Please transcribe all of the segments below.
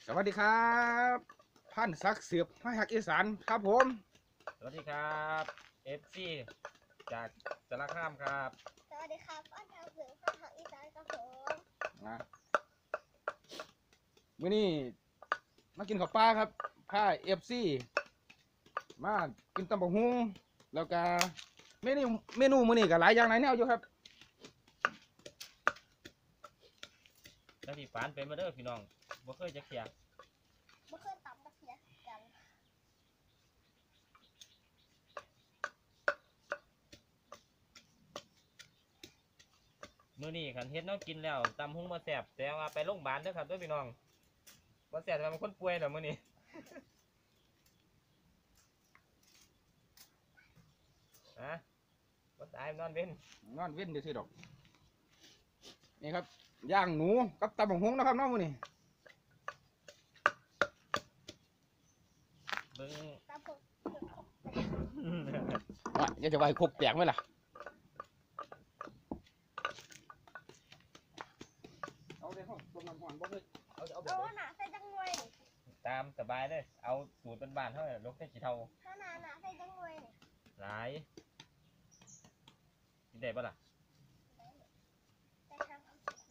สวัสดีครับพันศักดิ์เสือบพระหักอีสานครับผมสวัสดีครับFC จากสารคามครับสวัสดีครับอ้อนทางเสือข้าวหักอีสานกับผมนะมื้อนี้มากินข้าวปลาครับผ้าFCมากินตำบักหุ่งแล้วก็เมนูมื้อนี้ก็หลายอย่างหลายแนวอยู่ครับแล้วที่ฝานเป็นมาเด้อพี่น้องบ่เคยจะเขียงเมื่อคืนต่ำตะเพียกันมื้อนี้คันเฮ็ดแนวกินแล้วตำหุงมาแซ่บแต่ว่าไปโรงพยาบาลเด้อครับเด้อพี่น้องบ่แซ่บแต่ว่าเป็นคนป่วยแล้วมื้อนี้ฮะบ่ตายนอนเว้นนอนเว้นเดี๋ยวสิดอกนี่ครับย่างหนูกับตำบักหุ่งนะครับน้องมื้อนี้เบิ่งตามผมว่าอย่าจะไว้ครบแตกไหมล่ะเอาเลยครับต้มน้ำหอนบ่เลยเอาแบบเอาไหนหนาใส่จังหน่วยนี่ตามสบายเลยเอาสูตรบ้านๆเฮาลกใส่ขี้เถ้าถ้าหนาใส่จังหน่วยนี่หลายกินได้บ่ล่ะใส่ทาง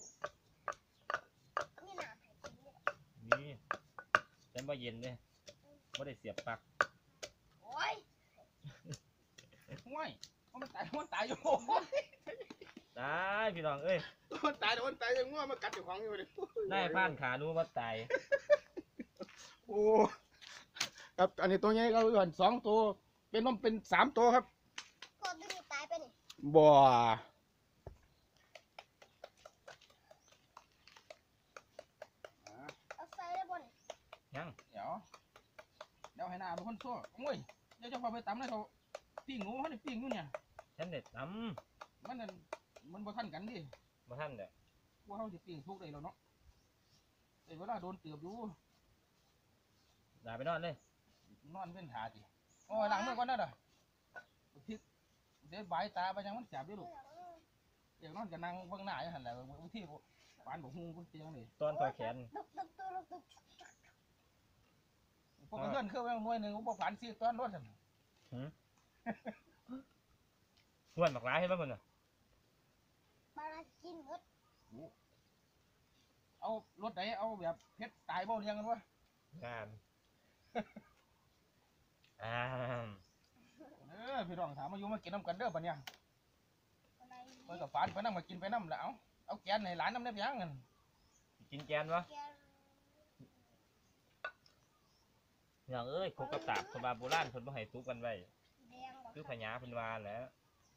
นี่หนาใส่จริงเนี่ยนี่แต่บ่เย็นเด้บ่ได้เสียบปลั๊กโอ้ยห่วยมันตายอยู่ตายพี่น้องเอ้ยมันตายยังง่วงมากัดเจ้าของอยู่เลยได้ผ่านขาหนูมาตายโอ้ครับอันนี้ตัวใหญ่เราก่อน2 ตัวเป็นน้มเป็น3 ตัวครับพอตัวนี้ตายไปนี่บ่เอาใส่ได้บ่นี่ยังเดี๋ยวให้หน้าเป็นคนซั่วโอ้ยเดี๋ยวจะพาไปตำเลยเขาปิ้งงูเขาเนี่ยปิ้งอยู่เนี่ยฉันเด็ดตมันนั่นมันบ่ทันกันดิำมาท่านเด้อว่าเขาจะปิ้งทุกได้แล้วเนาะแต่เวลาโดนเตือบอยู่ด่าไปนอนเลยนอนเป็นขาจิโอ้ยล้างมือก่อนนะเด้อพริกเดี๋ยวใบายตาไปยังมันจับอยู่ลูกเดี๋ยวนอนกับนางเบื้องหน้าอย่างหันแหละบางทีปานบอกฮู้คนเตียงนี่ตอนต่อแขนดึกดึกตัวดึกดึกพวกเพื่อนคือว่าหน่วยหนึ่งพวกฝันซีตอนรถสั่นห้วนหมากร้ายให้บ้างคนน่ะบารากินหมดเอารถไหนเอาแบบเพชรตายบ่เลี้ยงกันวะงานอ่าพี่น้องถามมาอยู่มากินน้ำกันเด้อปะเนี่ยอะไรเพิ่นกับฝันไปนั่งมากินไปน้ำแล้วเอาแกนในหลานน้ำได้ยังกันกินแกนวะแกอย่างเอ้ยโคกระตาบสบาโบราณคนบ่ให้ซุกกันไว้แดงบ่คือพญาเพิ่นว่าแหล้ว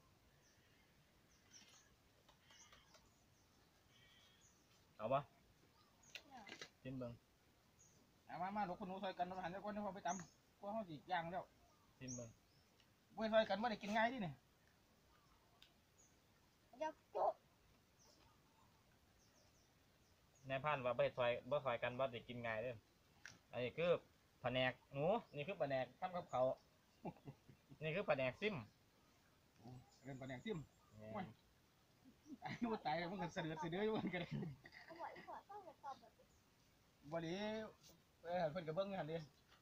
เอาปะจิ้มเบิ่งมาลูกคนหนูซอยกันหันแล้วคนนี้พอไปตำก็เขาสิย่างแล้วจิ้มเบิ่งเว้ยซอยกันไม่ได้กินง่ายดิเนี่ยเดี๋ยวปุ๊บนายพันว่าบ่ซอยกันบ่ได้กินง่ายเด้ออันนี้คือแผนกหนูนี่คือแผนกทำกับเขาวนี่คือแผนกซิมเรื่องปลาแดงซิมอายุตายมันก็เสดือดอยู่มันก็ได้เอาบ่อยขอต้องเดี๋ยวตอบแบบนี้บ่ดีเพิ่นก็เบิ่งหันดิ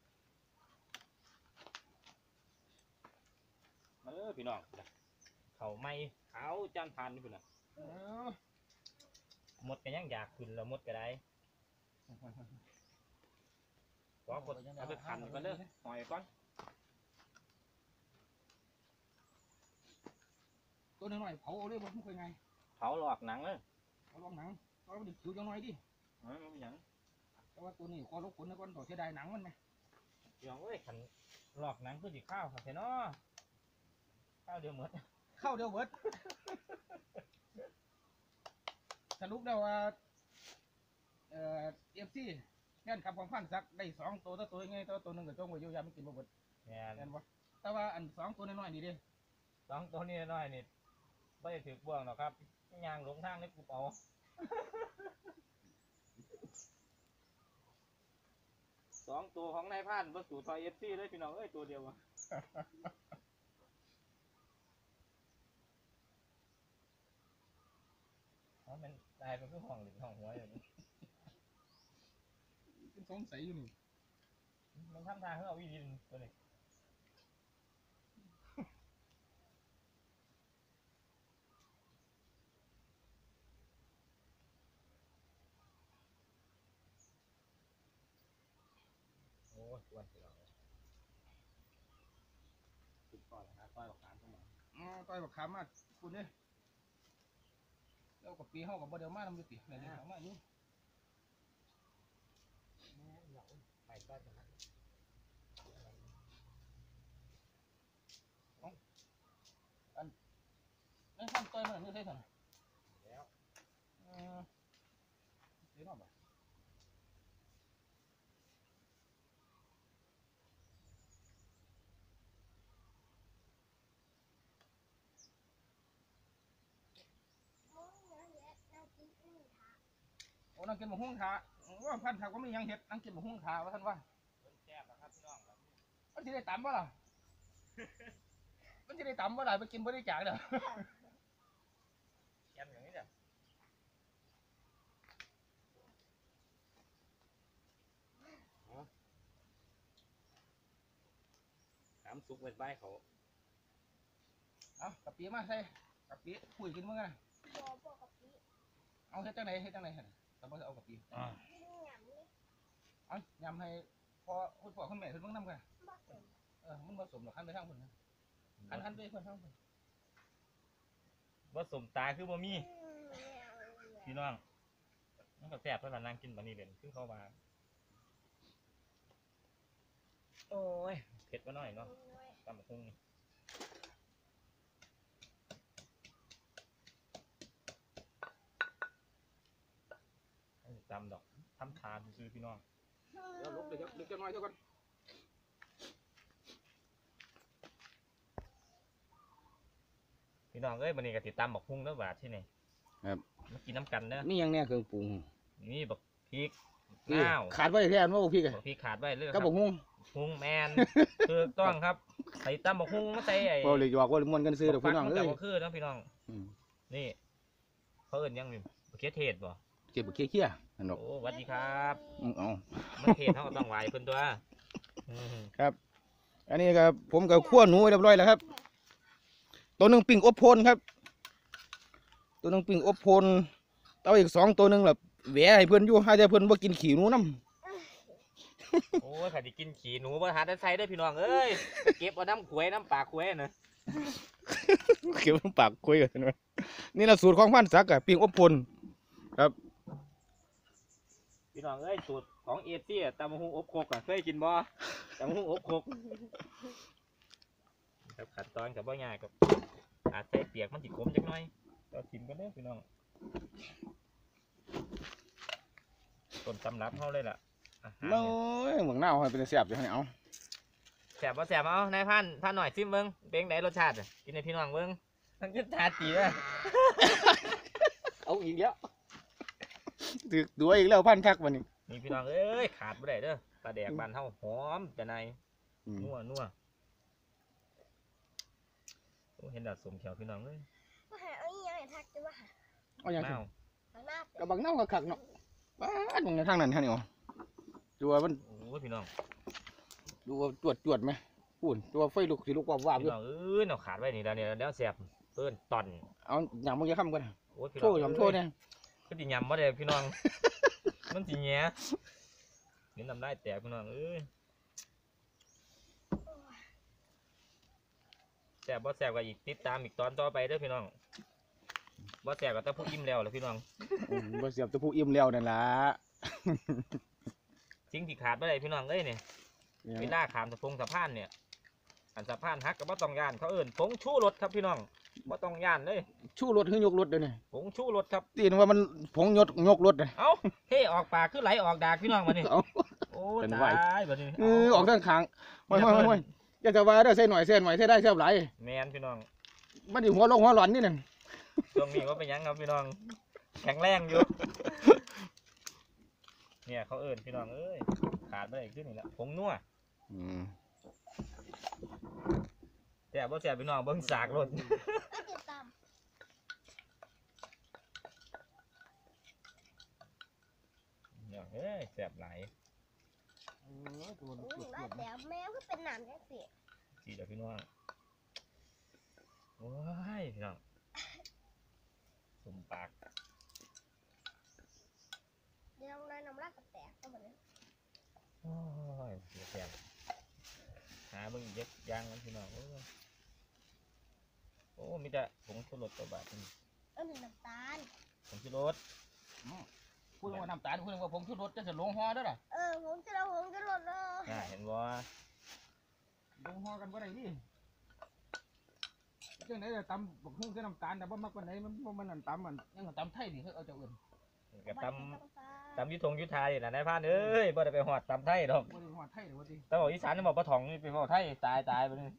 พี่น้องเขาไม่เขาจานพันนี่พุ่นน่ะเออหมดก็ยังอยากขึ้นแล้วหมดก็ได้ขอกดเอาไปพันก่อนเด้อหอยก่อนตัวน้อยๆเผาเอาเลยบ่มันค่อยไงเผาหลอกหนังเลยเอาลองหนังเอามันผิวจังน้อยดิมันหยังแต่ว่าตัวนี้ขอลบขนนะก่อนต่อเสียดายหนังมันไหมพี่น้องเอ้ยขันหลอกหนังคือสิข้าวครับเห็นเนาะข้าวเดียวหมดเข้าเดียวเบิดสรุปแล้วว่าFC แม่นขับของพันสักได้2 ตัวตัวไงตัวหนึงก็จงไว้อยู่ยามมันกินบ่เบิดแม่นแม่นบ่แต่ว่าอัน2 ตัวน้อยๆนี่เด้สองตัวนี้น้อยนี่ไม่ได้ถือบ่วงหรอกครับย่างหลงทางนี่กูเอาสองตัวของนายพันบรรจุทอยFCเลยพี่น้องเอ้ยตัวเดียวอะมันตายไปคือห้องหรือห้องหัวอย่างนี้เป็นสงสัยอยู่นี่มันทำทางให้เอาอีดินตัวนี้โอ้ยวันเดียวติดต่อยนะต่อยบักขามเข้ามาต่อยบักขามมาคุณเนี่ยแล้วกับปีเฮากับบ่เดียวมาทำอยู่ติเนี่ยเขามาอยู่ไปก็จะนัดนั่นทำต่อยมันนี่ใช่ไหมแล้วเดี๋ยวน้องบ่มึงนะเด็กน่ากินอึ้งค่ะโอ้นั่งกินหมูหุ้งขาว่าพันขาก็ไม่ยังเห็ดนั่งกินหมูหุ้งขาว่าท่านว่าแซ่บนะครับพี่น้องครับมันจะได้ต่ำบ่ล่ะ มันจะได้ต่ำบ่ล่ะไปกินบริจาคเด้อแซ่บอย่างนี้เด้อถามสุกเป็นใบเขาเอากะปิมาใส่กะปิคุยกินมึงนะบอกกับพี่เอาเฮ็ดจังไหนเฮ็ดจังไหนหั่นแต่บ่เอากะปิอ่ามึงหยำนี่เอายำให้พ่อคุณพ่อคุณแม่เพิ่นเบิ่งนำกันบอกผมมันผสมหรอกคันไปทางเพิ่นนะคันไปเพิ่นทางเพิ่นว่าสมตาคือบ่มีพี่น้องมันก็แซ่บเท่านั้นนั่งกินบันนี้เด่นคือเขาว่าโอ้ยเผ็ดมาหน่อยเนาะตำบักหุ่งนี่อันนี้ตำดอกทำทานซื้อพี่น้องเดี๋ยวลุกเดี๋ยวลุกจังหน่อยเท่ากันพี่น้องเอ้ยบันนี้ก็ติดตำบักหุ่งแล้วบาทที่นี่ครับมากินน้ำกันเด้อนี่ยังเนี่ยเครื่องปรุงนี่บักพริกคือข้าวขาดไว้แทนว่าพี่กันบักพริกขาดไว้เลยคก็รับบอกหุ้งหุ่งแมน ถูกต้องครับใส่ตำบักหุ่งมาใส่ไอ้เราเลยหยอกว่าม้วนกันซื้อดอกพี่น้องมันเอ้จะยบ่คือเนาะพี่น้องอืมนี่เขาเอิ้นยังนี่บักเขือเทศบ่เก็บเคี้ยๆอันดอกโอ้สวัสดีครับเอามันเทศเขาก็ต้องไหวเพิ่นตัวอืมอันนี้ครับผมกับขั้วหนูเรียบร้อยแล้วครับ ตัวหนึ่งปิ่งอบโพนครับ ตัวหนึ่งปิ่งอบโพนเอาอีก2ตัวหนึ่งแบบแหวะให้เพื่อนอยู่ให้แต่เพื่อนว่ากินขี้หนูน้โอ้ยใครสิกินขี้หนูบ่หาได้ใส่เด้อพี่น้องเอ้ยไปเก็บเอาน้ำขวยน้ำปลาขวยน่ะำ เก็บน้ำปากคุยกันนะนี่ละสูตรของพันศักดิ์อะปิ่งอบโพนพี่น้องเอ้ยสูตรของเอเชียตำบักหุ่งอบโคกอ่ะเคยกินบ่ตำบักหุ่งอบโคกครับขั้นตอนก็บ่ยากครับอาจใส่เปียกมันสิขมจักหน่อยก็กินกันเด้อพี่น้องต้นตำรับเฮาเลยล่ะอาหารโอ้เนี่ยยเหมืองเน่าให้เป็นเสียบอยู่ให้เอาแซ่บบ่แซ่บเอานายพันหน่อยซิมเบิ่งเป็นไงรสชาติอะกินให้พี่น้องเบิ่งทั้งจะทาตีเลยเอาอีกแล้วถือตัวอีกแล้วพันคักวันนี้นี่พี่น้องเอ้ยขาดบ่ได้เด้อปลาแดกบ้านเฮาหอมจะในอืมนัวโอ้เห็นดาดสมแขวพี่น้องเอ้ยมาหาเอาอีหยังให้ทักจะมาหาเอาอย่างน้าวข้างหน้าเกระบังเน่าคักๆเนาะบ้าตรงนี้ทางนั้นฮะนี่อ๋อดูว่ามันโอ้ยพี่น้องดูว่าจวดไหมพูนดูว่าไฟลุกสิลุกวาบๆอพี่ยู่น้องเอ้ยเนาขาดไว้นี่แล้วเนี่ยแล้วแซ่บเพิ่นตอนเอาอย่างมึงจะค้ำกันโอ้ยพี่โทน้องษยำโทษเนี่ยก็สิยำบ่ได้พี่น้อง มันสิแหย่นี่น้ำลายแตกพี่น้องเอ้ยแซ่บบ่แซ่บก็อีกติดตามอีกตอนต่อไปเด้อพี่น้องบ่แซ่บก็ต้องพูดอิ่มแล้วล่ะพี่น้องบ่เสียบตัวผู้อิ่มแล้วนั่นล่ะสิ่งที่ขาดบ่ได้พี่น้องเอ้ยนี่เวลาขามสะพานเนี่ยอันสะพานฮักก็บ่ต้องย่านเขาเอิ้นผงชูรสครับพี่น้องบ่ต้องย่านเลยชูรถให้ยกรถเดี๋ยวนี้ผงชูรสครับตีนว่ามันผงยกรถเลยเอ้าเฮ้ออกปากคือไหลออกดากพี่น้องมานี่เอาโอ้เป็นตไหวายบัดนี้ออกทางข้างห้อยๆอย่าจะว่าเด้อใส่หน่อยใส่ใส่ได้ใส่หลายแมนพี่น้องมันสิหัวลงหัวหลอนนี่นั่นช่วงนี้ว่าเป็นหยังครับพี่น้องแข็งแรงอยู่ เนี่ยเขาเอิ้นพี่น้องเอ้ยขาดบ่ได้ขึ้นนี่แหละผงนัวอืมแซ่บบ่แซ่บพี่น้องเบิ่งสากรถก็ติดตามเนี่ยเอ้ยแซ่บหลายตัวโอ้เกืยอบมาแต่แม่ก็เป็นหนามจังสิสีเดี๋ยวพี่น้องโอ้ยพี่น้องสมปากเดี๋ยวน้อยน้ำลายก็แตกก็เหมือนโอ้ยเดี๋ยวแพงหาเบิ่งอีกเยอะย่างมันพี่น้องโอ้มีแต่ผงชูรสตัวบาทนี่มีน้ำตาลผงชูรสพูดว่าน้ำตาลพูดว่าผงชูรสจะลงห่อด้วยล่ะผมจะลดเลยเห็นว่าลงห่อกันบ่ได้ดิจังไหนจะตำบักหุ่งใส่น้ำตาลแต่บ่มักปานไหนมันนั่นตำมันยังตำไทยดิเขาเอาเจ้าอื่นกับตำยุทงยุทธาอยู่นะนายพรานเอ้ยบ่ได้ไปหอดตำไทยดอกบ่ได้ห่อไทยหรือว่าดิแต่บอกอีสานจะบอกปะถองนี่ไปบอกไทยตายไปเลย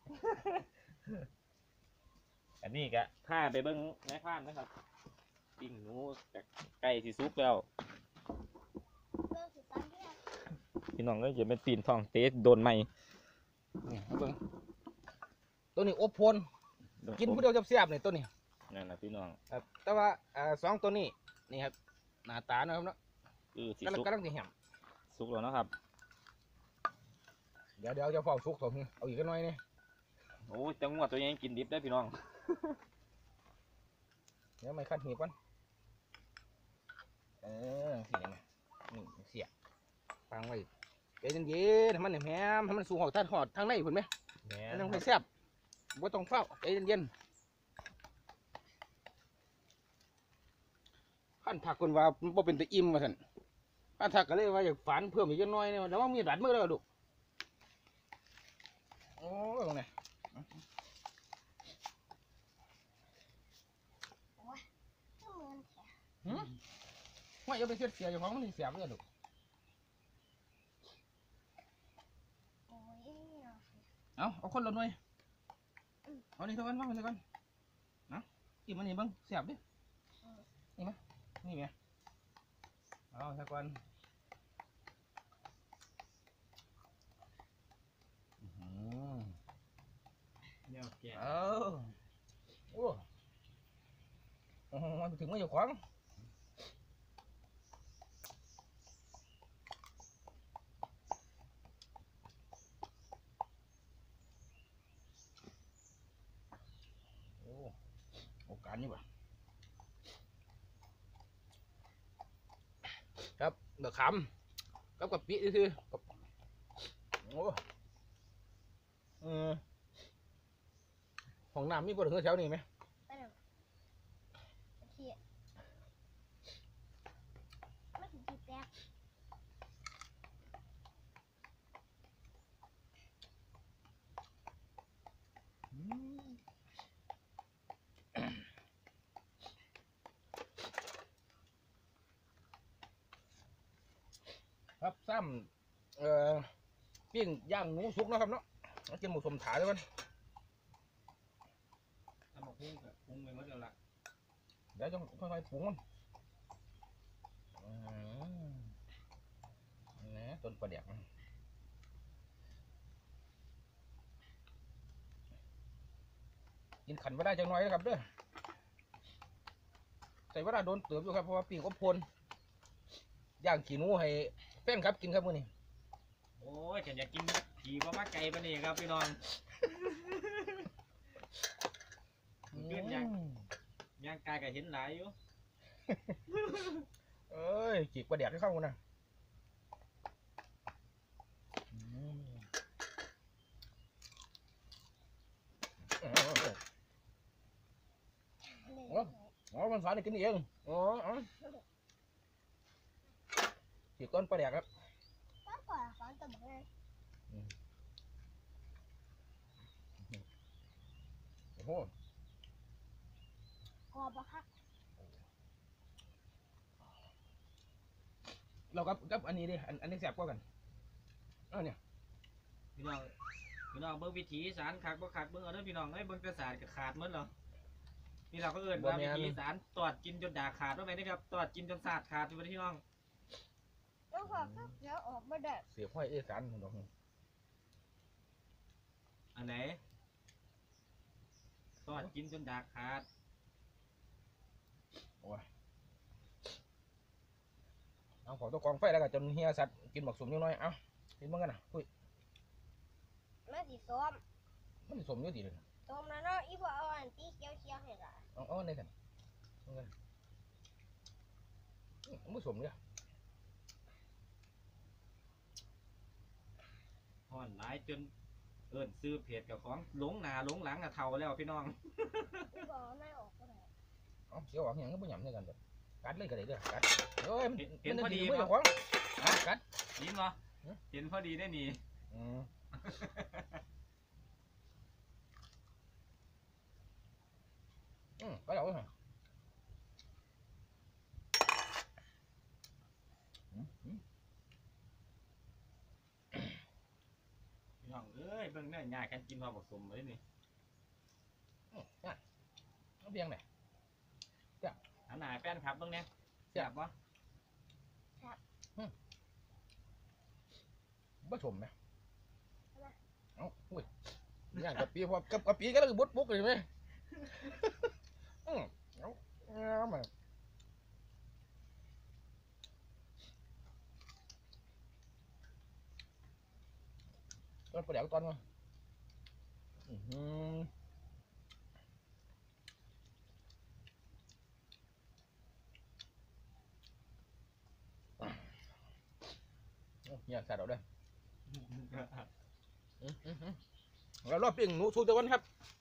อันนี้ก็ถ้าไปเบิ้งนายพรานนะครับปิ้งหนูจากไก่สีซุกแล้วเลิกสิตามที่พี่น้องก็จะเป็นปีนทองเตะโดนไหมนี่เอาเบิ่งตัวนี้อบพลกินผู้เดียวจะเสียบนี่ตัวนี้นั่นนะพี่น้องครับแต่ว่าสองตัวนี้นี่ครับหน้าตานะครับเนาะคือสีกำลังซุกกำลังจะแหมซุกแล้วนะครับเดี๋ยวจะเฝ้าสุกผมเอาอีกหน่อยนี่โอ้ยจังหวะตัวยังกินดิบได้พี่น้องเดี๋ยวไม่คัดหีบก่อนสิยังไงนี่เสียฟังไว้ใจเย็นๆให้มันแหมให้มันสูงหอดท่านหอดทางในเห็นไหมแหม่มันต้องให้แซ่บบ่ต้องเฝ้าใจเย็นๆขั้นถักคนว่าบ่เป็นตะอิ่มว่าซั่นขั้นถักก็เลยว่าอยากฝันเพิ่มอีกจักหน่อยเนี่ยแล้วว่ามีดัดมือแล้วลูกโอ้ยตรงไหนก็เหมือนแถว่าอย่าไปเสียดเสียอย่างของมันสิเสียบเลยลูกโอ้ยเอาคนละหน่วยเอานี่เท่ากันวางไว้เลยก่อนนะกินมันนี่เบ้างเสียบดินี่มั้ยนี่ไงเอาสักก่อนเนี่ยแกเอาโอ้มันถึงไม่อยู่ขวางโอกาสนี่ว่ะครับเดือดขำกับปีซื่อๆกับโอ้ห้องน้ำมีบ่ถึงแถวนี้ไหมไปหนึ่งเทียไม่ถึงทีแตกครับซ้ำปิ้งย่างหมูสุกเนาะครับเนาะเอากินหมูสมถาด้วยกันทำมาพุ่งกับพุ่งไปหมดแล้วล่ะเดี๋ยวจะค่อยๆปรุงมันนี่ต้นปลาแดกกินขันไม่ได้จังน้อยนะครับเด้อใส่เวลาโดนเติมอยู่ครับเพราะว่าปิ้งอบพลย่างขี้หนูให้แฟนครับกินครับมื้อนี้โอ้ยฉันอยากกินขี่ปลามาไก่ปะนี่ครับพี่น้องเกินย่างกายก็เห็นหลายอยู่เอ้ยจีกปลาแดกให้เข้ากันนะอ๋อมันสอนให้กินเองอ๋อจีกต้นปลาแดกครับก็ปล่อยฟังตัวเลยโอ้โหกรอบอะครับเรากับอันนี้ดิอันนี้แสบกว่ากันเนี่ยพี่น้องเบิ่งวิถีอีสารคักบ่คักเบิ่งเอาเด้อพี่น้องเอ้ยเบิ่งแต่สารก็ขาดหมดแล้วนี่เราก็เอิ้นว่าวิถีอีสารตอดกินจนด่าขาดว่าไงนะครับตอดกินจนสาดขาดอยู่พี่น้องแล้วพอก็เดี๋ยวออกมาได้เสียบห้อยเอสานของเราอันไหนตอดกินจนด่าขาดเอาขอตัวกองไฟแล้วก็จนเฮียสัตว์กินหมกสุ่มนิดหน่อยเอาเห็นบ้างกันนะอุ้ยมาสิซ้อมมันสมอยู่ดีเลยซ้อมแล้วเนาะอีบ่เอาอันตีเขียวๆให้ล่ะเอาในกันเอากันมันสมเลยห่อนหลายจนเอิ้นซื้อเพจกับของหลงหน้าหลงหลังอะเท่าแล้วพี่น้องอีบ่เอาไม่ออกก็ได้เอาเสียวออกอย่างก็ไม่หยำด้วยกันแบบกัดเลยก็ได้เด้อกัดเอ้ยเห็นพอดีไม่ป่ะเจ้าของกัดยิ้มเหรอเห็นพอดีได้นี่ก็เอาไว้พี่น้องเอ้ยเบิ่งเนื้อยากกันกินพอผสมเลยนี่เอาเบียงไหนอันไหนแฟนครับเบิ่งเนี่ยแซ่บบ่ผสมไหมเอาอุ้ยย่างกะปิพอกะปิก็แล้วก็บดบุกเลยไหมเอามาตอนประเดี๋ยวตอนมาเนี่ยใส่เราด้วยเรารอบปิ้งหนูสูตรตะวันครับ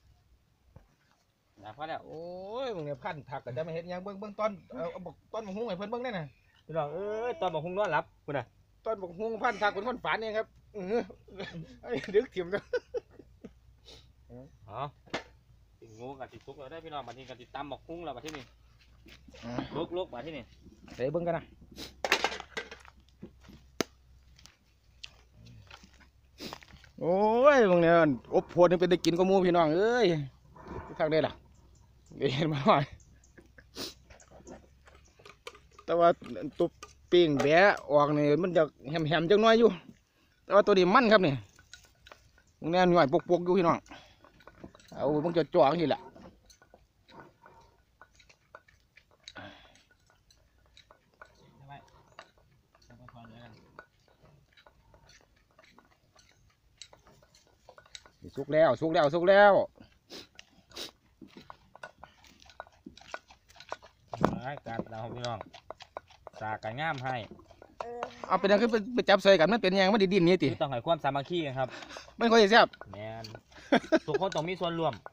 นะพอแล้วโอ้ยมึงเนี่ยพันถักก็จะไม่เห็นยังเบิ้งตอนเอาบอกตอนบอกหุ้งไอ้เพิ่นเบิ้งได้น่ะพี่น้องเอ้ยตอนบอกคงนอนหลับคุณน่ะตอนบอกหุ้งพันถักเป็นคนฝันเองครับไอ้ดึกถิ่มจังอ๋อติงูกับติดซุกเราได้พี่น้องมาทีกับติดตำบอกคุ้งเรามาที่นี่ลุกมาที่นี่เดี๋ยวเบิ้งกันนะโอ้ยมึงเนี่ยอบโพดนี่เป็นได้กินก็มูพี่น้องเอ้ยทางได้ล่ะเห็นมาหน่อยแต่ว่าตัวปิ้งแบะออกนี่มันจะแหมๆจังน้อยอยู่แต่ว่าตัวนี้มันครับนี่มึงเนี่ยหน่อยปกๆอยู่พี่น้องเอามึงจะจ่อที่แหละสุกแล้วสุกแล้วสุกแล้วการเราพี่น้องสากันง่ามให้เอาเป็นยังคือไปจับใส่กันมันเป็นยังมันดินนี่ติที่ต้องให้ความสามัคคีกันครับมันค่อยแซ่บแมนทุกคนต้องมีส่วนร่วม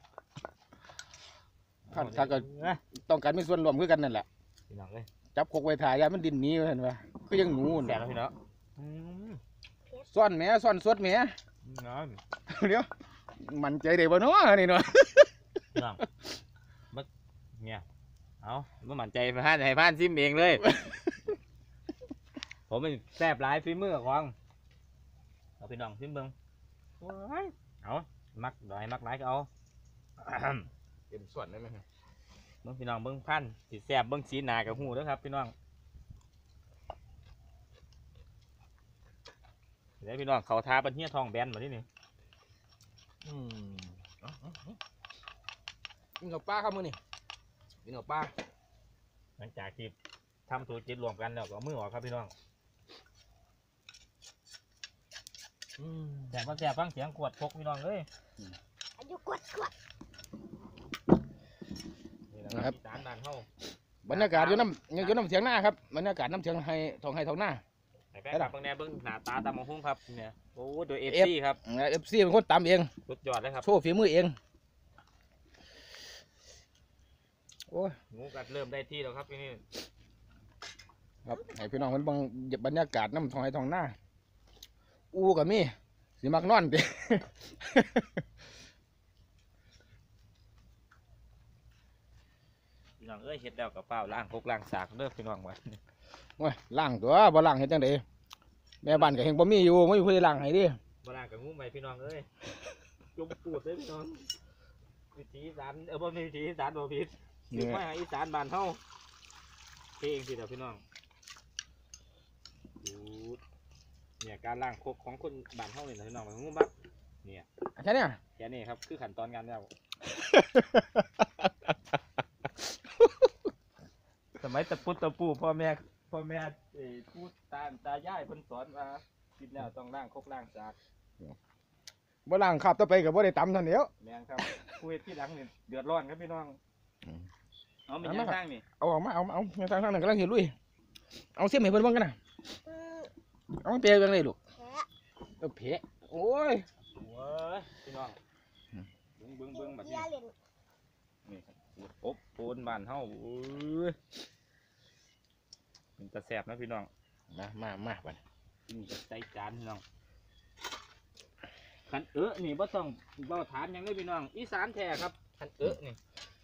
ถ้าก็ต้องการมีส่วนร่วมคือกันนั่นแหละพี่น้องเลยจับคกไว้ถ่ายยามันดินหนี้เห็นปะก็ยังหนูแซ่บแล้วพี่น้องซ่อนแหมซ่อนสดแหมน้องเดี๋ยวมันใจได้บ่เนาะนี่เนาะน้องมึกเนี่ยเอาไม่หมั่นใจพานให้พานซิมเองเลย ผมเป็นแซ่บหลายฝีมือของเอาพี่น้องซิมเบิ้งเอามักดอยมักหลายก็เอาเต็มส่วนได้ไหมเบิ้งพี่น้องเบิ้งพันสีแซ่บเบิ้งสีหนากับหูด้วยครับพี่น้องเดี๋ยวพี่น้องเขาทาเป็นเฮียทองแบนมาที่นี่กินกับปลาครับมื้อนี่กินกับปลาหลังจากที่ทำสูตรจิตรวมกันแล้วก็เอามือออกครับพี่น้องแต่พอแซ่บฟังเสียงขวดพกพี่น้องเลยอายุกดนี่แหละครับอีสานบ้านเฮาบรรยากาศอยู่น้ำยังอยู่น้ำเสียงหน้าครับบรรยากาศน้ำเสียงให้ทองหน้าไอ้แฟนคลับเบิ่งแน่เบิ่งหน้าตาตามมะฮุ่งครับเนี่ยโอ้โดยเอฟ F ซีครับ FC เป็นคนตำเองสุดยอดเลยครับโชว์ฝีมือเองโอ้ยงูกัดเริ่มได้ที่แล้วครับพี่นี่ครับให้พี่น้องเพิ่นเบิ่งบรรยากาศน้ำทองหน้าอูกับมีสิมักนอนติพี่น้องเอ้ยเฮ็ดแล้วกับเปล่าล้างพกล้างสากเด้อพี่น้องว่าโอ้ยล้างตัวบ่ล้างเฮ็ดจังได๋แม่บ้านก็เฮงบ่มีอยู่บ่มีผู้ใดล้างให้ดิบ่ล้างกับงูไปพี่น้องเอ้ยจุ่มปูดเลยพี่น้องวิถีอีสานบ่มีวิถีอีสานบ่ผิดคือมาอีสานบ้านเฮาเพลงสิเด้อพี่น้องดูเนี่ยการล้างคกของคนบ้านเฮานี่นะพี่น้องมันงูบักเนี่ยแค่เนี้ยแค่นี้ครับคือขั้นตอนการแล้ว สมัยตะปุตตะปูพ่อแม่พูดตายายเพิ่นสอนว่ากินแล้วต้องล้างครกล้างสากบ่ล้างคราบต่อไปก็บ่ได้ตำเท่านั้นแหล้วแม่นครับผู้เฮ็ดที่หลังนี่เดือดร้อนครับพี่น้องอืมเอาเป็นยังทางนี่เอาออกมาเอาทางนั้นกำลังเห็นลุยเอาเสียมให้เพิ่นเบิ่งกันน่ะอืมเอามันเปรี้ยวจังเลยลูกแผลเอาเผ็ดโอ้ยโว้ยพี่น้องเบิ่งบัดเบีนี้ยร์เล่นนี่ครับสูตรอบโอนบ้านเฮาโอ้ยมันจะแซ่บนะพี่น้องมาบัดกินกับใส่จานพี่น้องคันนี่บ่ต้องเว้าถามหยังเลยพี่น้องอีสานแท้ครับคันนี่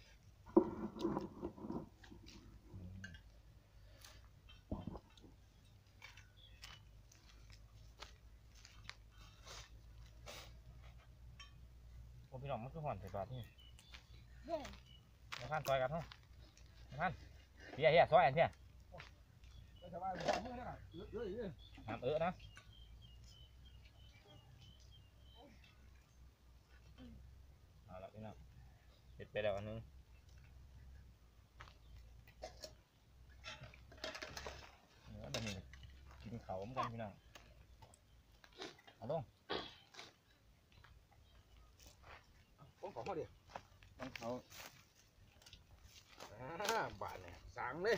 โอ้พี่น้องมันคือห่อนใส่บาดนี่เฮ้ยมาท่านซอยกันเฮามาท่านเฮียซอยอันเฮียสบายมือแล้วนะห้ามนะเอาละพี่น้องเสร็จไปแล้วอันนึงแล้วบัดนี้กินเขาเหมือนกันพี่น้องเอาลงผมขอเขาดิต้องเขาบาดเนี่ยสั่งเลย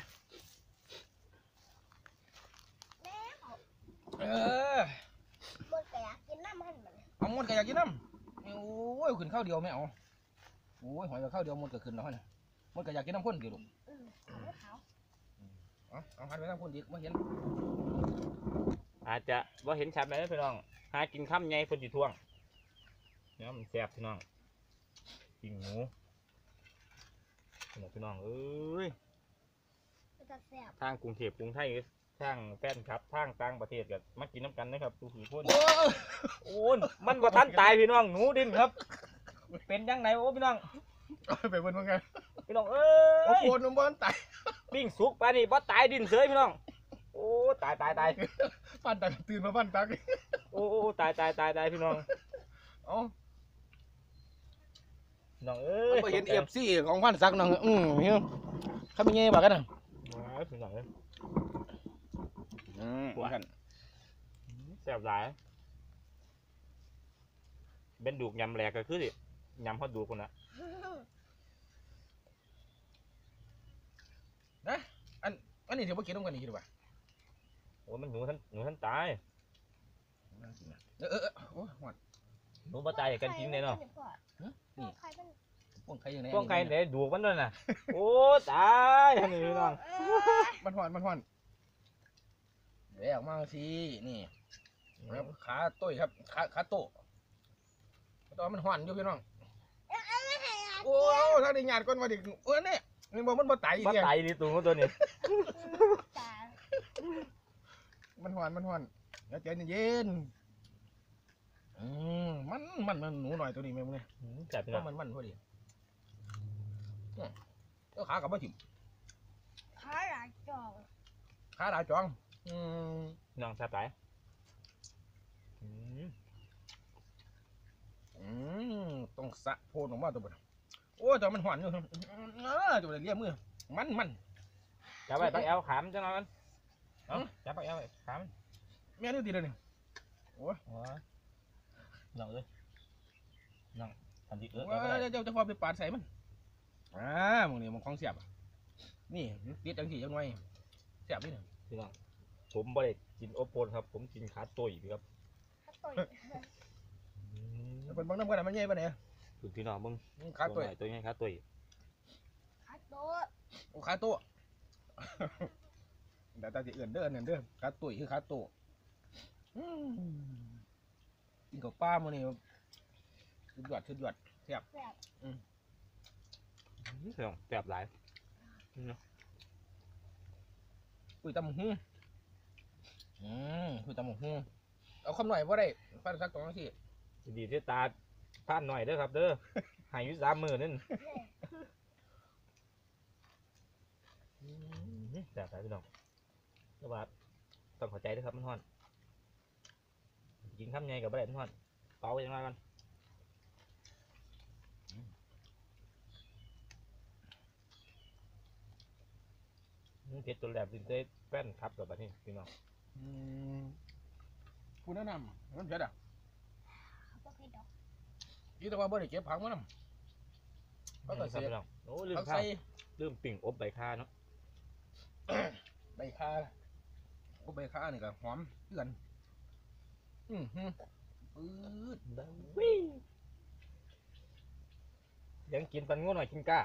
แม่เขาเออบนกระยากินน้ำมันมันเอาหมดก็อยากกินน้ำโอ้ยขึ้นข้าวเดียวไม่เอาโอ้ยหอยกับข้าวเดียวหมดก็ขึ้นแล้วเนี่ยหมดก็อยากกินน้ำข้นกี่ลูกขาวเอาหันไปน้ำข้นอีกไม่เห็นอาจจะว่าเห็นชัดไหมพี่น้องหากินข้ามไงคนจีท่วงเนี่ยมันแซ่บพี่น้องกินหมูพี่น้องเอ้ยมันจะแสบทางกรุงเทพกรุงไทยทางแฟนครับทางต่างประเทศกันมากินน้ำกันนะครับทุกคนโอ้ยโอ้ยมันบ่ทันตายพี่น้องหนูดินครับ เป็นยังไงโอ้พี่น้องเอาไปเบิ่งกันพี่น้องเอ้โอ้ยโหนุ่มบอลตายปิ้งสุกปานนี่บ่ตายดินเสยพี่น้องโอ้ตายปั้นตักตื่นมาปั้นตักโอ้ตายพี่น้องเอ้าพี่น้องเอ้ยไปเห็นเอฟซีของพันศักดิ์น้องเฮ้ยเขาเป็นไงบ้างกันน่ะว้ายพี่น้องเอ้ยกันแซ่บหลายเป็นดูกยำแหลกก็คือสิยำฮอดดูกคนน่ะอันนี้ถือว่ากินต้องกันนี่คิดว่าโอ้ยมันหนูท่านตายโอ้ยหวานหนูบ่ตายกันกินเลยเนาะใครเป็นพวกใครยังไงพวกไก่เดี๋ยวดูกมันด้วยน่ะโอ้ตายอันนี้พี่น้องมันหวานแหวกมาสินี่ครับขาตุ้ยครับขาโตตอนมันหวานอยู่พี่น้องโอ้ถ้าได้งานก่อนมาดิเนี่ยนี่บอกมันบ่ตายอีกบ่เนี่ยตายดิตัวนี้ตามันหวานแล้วใจเย็นมันหนูหน่อยตัวนี้แม่มึงเนี่ยจับพี่เพน้องราะมันพอดีก็ขากับบ่ถิ่มขาหลายจองขาดาวจองน้องจับไปต้องสะโพนออกมาตัวบนโอ้แต่มันหวานอยู่ตัวเรียมือมันจับไปปักเอวขามจังหน่อยมันเอ้าจับปักเอวไปขามแม่นี่ตีเลยนี่โอ้ยโอ้ยน้องเอ้ยน้องทันทีก็ได้เจ้าจะพอไปปาดใส่มันมึงนี่มันของเสียบนี่ติดจังสีจังไงเสียบนี่พี่น้องผมบ่ได้กินโอโปนครับผมกินขาตุยครับตุ่ยเป็นบางน้ำกันมันใหญ่ปะเนี่ยคุณพี่น้องมึงขาตัวตัวไงขาตุยขาโต๊ะโอ้ขาตัวแต่ตาจะเอื่นเด้อขาตุยคือขาตัวกินกับป้ามันนี่ชุดยอดเสียบแสบพี่น้องแซ่บหลายคุยตำหูคุยตำหูเอาคำหน่อยว่าได้ฟันสัก2 นาทีดีที่ตาท่านหน่อยเด้อครับเด้อหายอยู่3 มื้อนั่นแซ่บหลายพี่น้องแต่ว่าต้องเข้าใจด้วยครับมันฮ้อนกินคำใหญ่กับบ่ได้มันฮ้อนเป่าอย่างไรกันเผ็ดจนแหลมดินเต้แป้นครับกับแบบนี้พี่น้องผู้คุณแนะนำมันเผ็ดอ่ะเขาก็เผ็ดดอกยี่แต่ว่าบ่ได้เก็บผักมานำก็เสียโอ้ลืมผักข้าใส่วลืมปิ่งอบใบข่าเนาะใบข่าโอ้ใบข่านี่ก็หอมเพื่อนปื๊ดวิ่งยังกินปันงูหน่อยกินก้า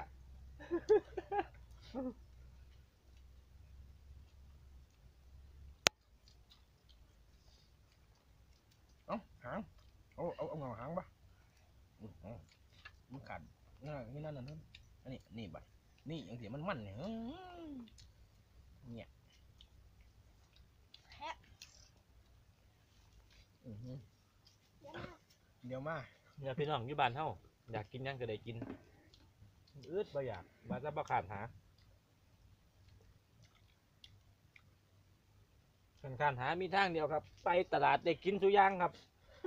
เอ้าหางเอาเงาหางปะมันขาดนี่นั่นนั่นอันนี้นี่บัดนี่อย่างที่มันเนี่ยเนี่ยแฮะเดี๋ยวมาเนี่ยพี่น้องอยู่บ้านเฮาอยากกินหยังก็ได้กินอืดบ่อยากมาจะบ่ขาดหาการหามีทางเดียวครับ ไปตลาดได้กินสุอย่างครับ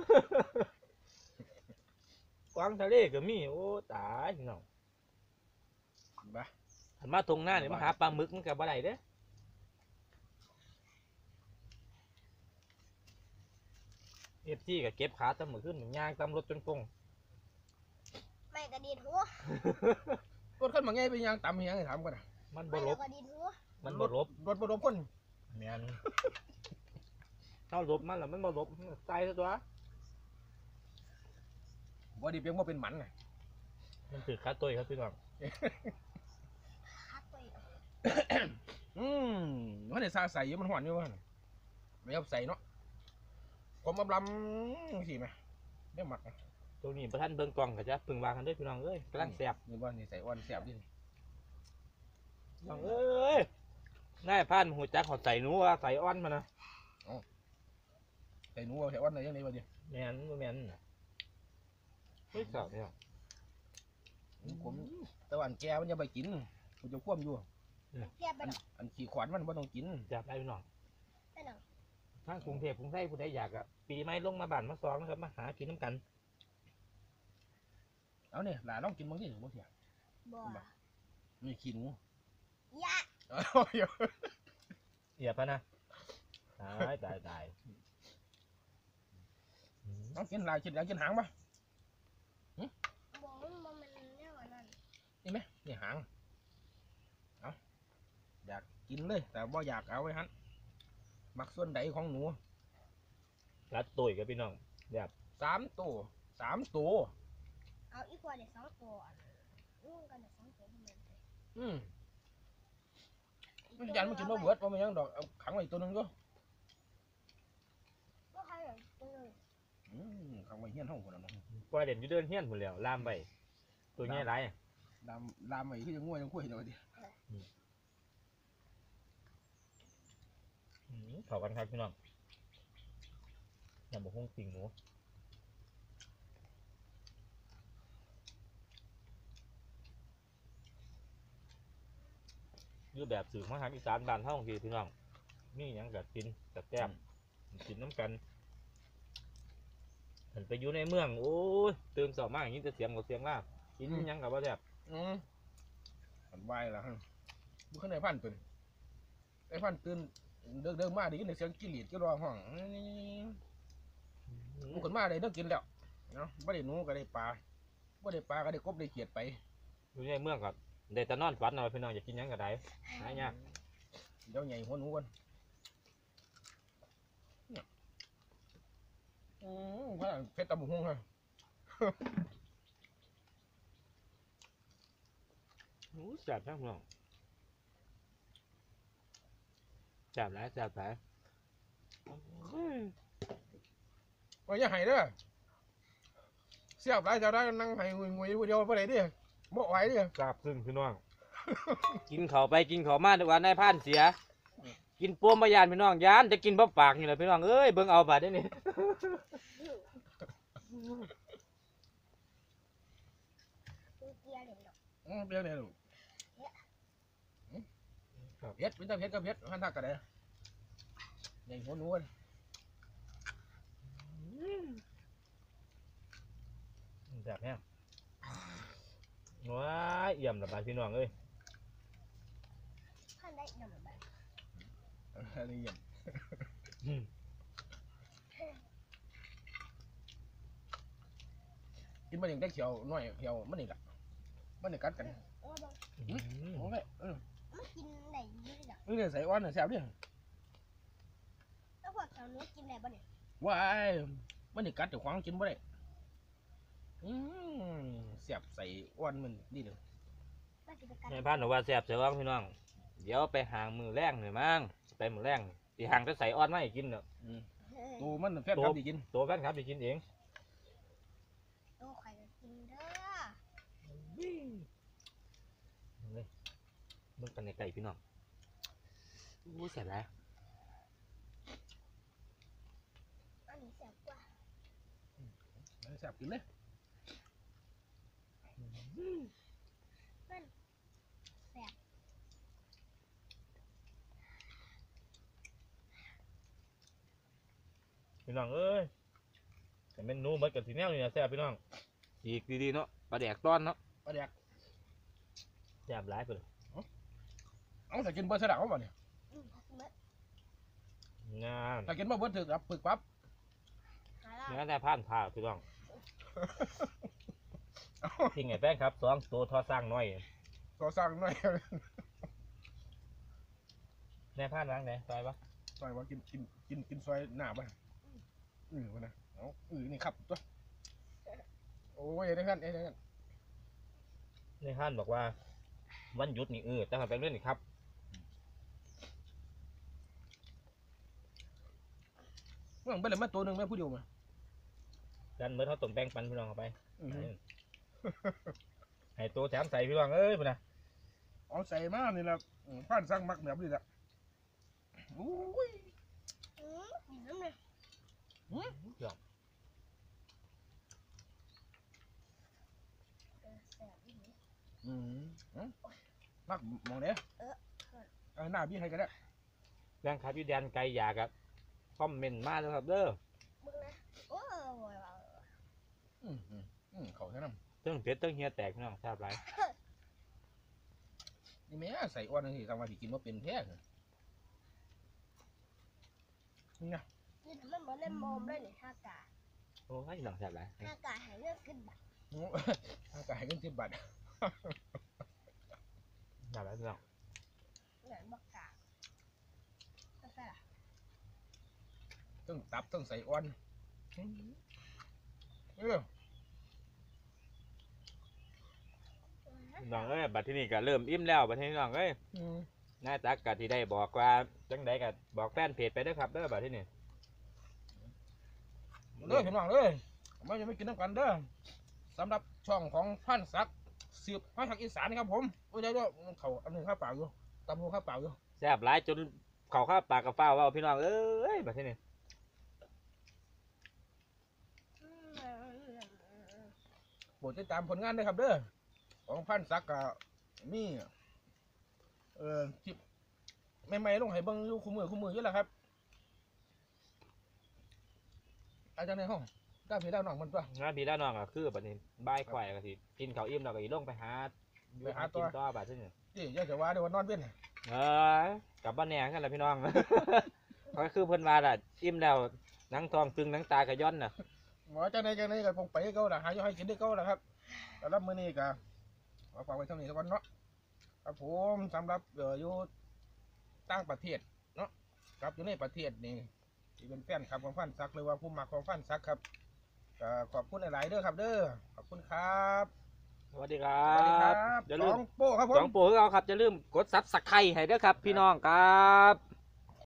กวางทะเลก็มีโอ้ตายพี่น้องบ้าหันมาตรงหน้าเนี่ยมาหาปลาหมึกมันกับบ่ได้เด้อFTก็เก็บขาตำมือขึ้นย่างตำรถจนฟงไม่กระดิดหัวรถขึ้นมาไงไปยังต่ำยังไงถามกันนะมันไม่บ่ลบกระดิดหัวมันบ่ลบรถบ่ลบคนแม่นเฮาลบมันแล้วมันบ่ลบตายซะตัวบ่ดีเพียงว่าเป็นหมันไงมันถือขาตัวครับพี่น้องคักไปมันได้ซาใส่อยู่มันหวานอยู่มันไม่เอาใส่เนาะผมลำสิไหมเดี๋ยวหมักตรงนี้ประท่านเบิ่งกล่องก็จะพึงวางกันเด้วยพี่น้องเอ้ยกำลังแซ่บนี่ว่านี่ใส่อ่อนแสบดิพี่น้องเอ้ยนายพันหูจักเขาใส่หนูว่าใส่อ้อนมานะใส่หนูใส่อ่อนอะไรยังไงวะดิแม่นบ่แม่นเฮ้ยสาวเนี่ยผมตะวันแกมันจะไปกินผมจะคว่ำอยู่เทียบไปดอกอันขี่ขวานมันไม่ต้องกินแซ่บได้พี่น้องไปดอกทางกรุงเทพกรุงไทยผู้ใดอยากอะปีใหม่ลงมาบ้านมาซองนะครับมาหากินน้ำกันเอาเนี่ยหลานลองกินบางทีหรือบางทีบ่นี่ขี้หนูยะเหยียบปะนะตายตายตายต้องกินลายกินหางกินหางปะบ่มันเนี่ยวันนั้นนี่ไหมนี่หางเอาอยากกินเลยแต่บ่อยากเอาไว้ฮันมักส่วนใดของหนูรัดตุยกับพี่น้องแบบ 3 ตัวเอาอีกว่าเดี๋ยว2 ตัวร่วมกันเดี๋ยว2 ตัวทำไมมันยันมันกินมาเบิดว่ามันยังดอกเอาขังไว้ตัวหนึงก็ก็ใครอย่างตัวนึงขังไว้เฮี้ยนห้องคนนั้นปล่อยเด่นอยู่เดินเฮี้ยนหมดแล้วลามไปตัวนี้ไรลามไว้คือจะง่วยจะคุยเดี๋ยวดิเข้ากันครับพี่น้องยำบะฮุ่งปิ่งหมูอยู่แบบสื่อมาทางอีสานบ้านเท่าของพี่น้องนี่ยังกับกินกับแก้มกินน้ำกันเห็นไปอยู่ในเมืองโอ้ยตื่นสอบมากอย่างนี้จะเสียงกับเสียงล่ากินยังกับว่าแบบมันวายแล้วบุคคลในพันตื่นไอ้พันตื่นเดิมมาได้ยินเสียงกิริดก็รอห้องบุคคลมาได้เดินกินแล้วเนาะไม่ได้หนูก็ได้ปลาไม่ได้ปลาก็ได้กบได้เขียดไปอยู่ในเมืองกับเดตานอนฝันเอาพี่น้องอยากกินยังกับไดหายากเดี๋ยวใหญ่หัวหนูกันว่าเพชรตะบุงฮะแซ่บจังพี่น้องแซ่บหลายแซ่บหลายว่าอย่าให้เด้อเสียบหลายจะได้นั่งให้งุยเดียวไปไหนดิบ่ไหวดิกราบซึ่งพี่น้อง กินเขาไปกินเขามาดีกว่านายพานเสีย กินปวมมายานพี่น้องยานจะกินบ่ปากนี่แหละพี่น้องเอ้ยเบิ่งเอาบาดได้นี่ตัวเกียร์เหรียญดอกเปรี้ยวเนี่ยลูกเพชรเป็นตาเพชรกับเพชรหันทักกันเลยใหญ่หัวหนูกันแบบนี้ว้ายเยี่ยมละบาดพี่น้องเอ้ยท่านได้นำมาอะไรอย่างกินมาอย่างได้เขียวน้อยเขียวมันนี่แหละมันนี่กัดกันโอ้ยบอกโอเคมันกินได้ยี่หรอนี่ใส่อ้อนใส่เอาดิแล้วพวกแถวนู้นกินได้ปะเนี่ยว้ายมันนี่กัดแต่ขวางกินบ่ได้เสียบใส่อ้อนมันนี่เลยมันจะไปกัดในบ้านหนูว่าแซ่บเสียว่างพี่น้องเดี๋ยวไปหางมือแรงหน่อยมั้งไปมือแรงที่หางจะใส่อ้อนมาให้กินเนาะตัวมันแฟบครับดีกินตัวแฟนครับจะกินเองโอ้ใครจะกินเด้อเบิ่งกันในไก่พี่น้องอู้เสร็จแล้วอันนี้แสบกว่าเสียบกินเลยพี่น้องเอ้ยแต่เมนูมันกับสีแนวนี่นะแซ่บพี่น้องอีกดีๆเนาะปลาแดกต้อนเนาะปลาแดกแซ่บหลายไปเลยเอาแต่กินเบอร์สะดาวบ่เนี่ยผักเม็ดงานแต่กินเบอร์ถึกครับปึกปั๊บหาล่าเนื้อแต่ผ่านผ่าพี่น้องทิ้งไอ้แป้งครับ2ตัวทอสร้างน้อยก็สร้างหน่อยแน่ผ่านวางไหนซอยปะซอยว่ากินซอยหน้าบ่วะนะเอานี่ครับตัวโอ้ยได้กันได้กันในห้านบอกว่าวันหยุดนี่แต่ถ้าเป็นเรื่องนี่ครับเมื่อเป็นอะไรมาตัวหนึ่งแม่ผู้เดียวมากันเมื่อเขาต้มแป้งปันพี่น้องเข้าไปให้ตัวแถมใส่พี่น้องเอ้ยพุ่นนะเอาใส่มานี่ละผ่านสร้างมักแบบนี้ละโอ้ยกินน้ำเลยแสบอีกนิดมักมองเด้หน้าพี่ให้กันได้แรงครับพี่แดนไก่อยากครับคอมเมนต์มาแล้วครับเด้อมึงนะโอ้ยเขาใช่น้ำเติ้งเผ็ดเติ้งเฮียแตกพี่น้องทราบไรนี่แม่ใส่อ้วนนี่ทำมาที่กินว่าเป็นแท้นี่ไงกินมันเหมือนเล่นโมมเลยเนี่ยห้ากาโอ้ยน้องทราบไรห้ากาหายเรื่องขึ้นบัตรอากาศให้กัน10 บาททราบไรพี่น้องเหมือนบักกาก็ใช่ล่ะต้องตับต้องใส่อ้วนน้องเอ้ยบัดที่นี่ก็เริ่มอิ่มแล้วบัดที่นี่น้องเอ้ยนายตักกะที่ได้บอกว่าจังใดก็บอกแฟนเพจไปเด้อครับเด้อบัดที่นี่เด้อพี่น้องเด้อไม่จะไม่กินน้ำกันเด้อสำหรับช่องของพันศักดิ์สืบให้ทางอีสานครับผมโอ้ยเดี๋ยวเขาอันนึงข้าวเปล่าอยู่ตำหูข้าวเปล่าอยู่แซ่บหลายจนเขาข้าวปากกับฟ้าวว่าพี่น้องเอ้ยบัดที่นี่โปรดติดตามผลงานด้วยครับเด้อของพันศักดิ์กับมีคลิปใหม่ๆลงให้เบิ่งอยู่คู่มืออยู่แล้วครับอาจารย์ในห้องกล้าพี่ด้านน้องมันตัวงานพี่ด้านน้องก็คือบัดนี้บ่ายข่อยก็สิกินข้าวอิ่มแล้วก็สิลงไปหากินต่อบัดที่นี่นี่อย่าจะว่าเดี๋ยววันนอนเว้นกลับบ้านแหน่กันแหละพี่น้อง ก็คือเพิ่นว่าล่ะอิ่มแล้วหนังทองตึงหนังตากระย้อนน่ะหมอจังไหนก็คงไปเก่าละหาอยู่ให้กินได้เก่าละครับสำหรับมื้อนี้ก็ขอฝากไว้เท่านี้สักวันเนาะครับผมสำหรับอยู่ต่างประเทศเนาะครับอยู่ในประเทศนี่ที่เป็นแฟนคลับของฟันซักหรือว่าผู้มักของฟันซักครับขอบคุณหลายๆเด้อครับเด้อขอบคุณครับสวัสดีครัสวัสดีครับ บอย่าสลือมงโป้ครับผสอมงโปรคือเอาครับอย่าลืมกดซับสไครต์ให้ด้วยครับพี่น้องครับ